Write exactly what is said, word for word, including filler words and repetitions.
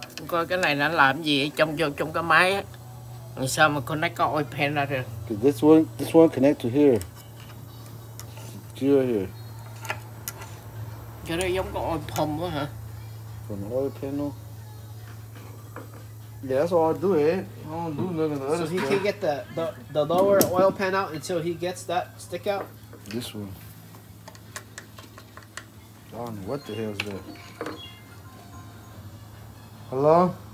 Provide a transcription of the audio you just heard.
Coi cái này nó làm gì trong trong trong cái máy á. Làm sao mà connect cái oil pan ra được? This one, this one connect to here. Here, here. Cái đó giống cái oil pump á hả? From the oil panel. Yeah, that's all I do, eh? I don't do none of the other So he stuff. can't get the, the the lower oil pan out until he gets that stick out. This one. I don't know what the hell is that. Hello?